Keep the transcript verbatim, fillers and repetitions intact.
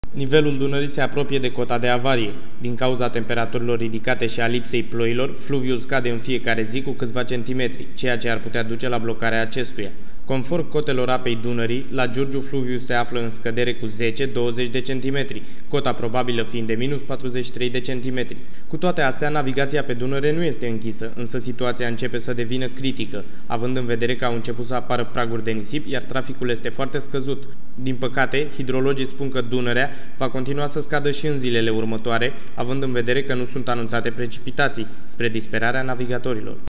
Nivelul Dunării se apropie de cota de avarie. Din cauza temperaturilor ridicate și a lipsei ploilor, fluviul scade în fiecare zi cu câțiva centimetri, ceea ce ar putea duce la blocarea acestuia. Conform cotelor apei Dunării, la Giurgiu fluviul se află în scădere cu zece douăzeci de centimetri, cota probabilă fiind de minus patruzeci și trei de centimetri. Cu toate astea, navigația pe Dunăre nu este închisă, însă situația începe să devină critică, având în vedere că au început să apară praguri de nisip, iar traficul este foarte scăzut. Din păcate, hidrologii spun că Dunărea va continua să scadă și în zilele următoare, având în vedere că nu sunt anunțate precipitații, spre disperarea navigatorilor.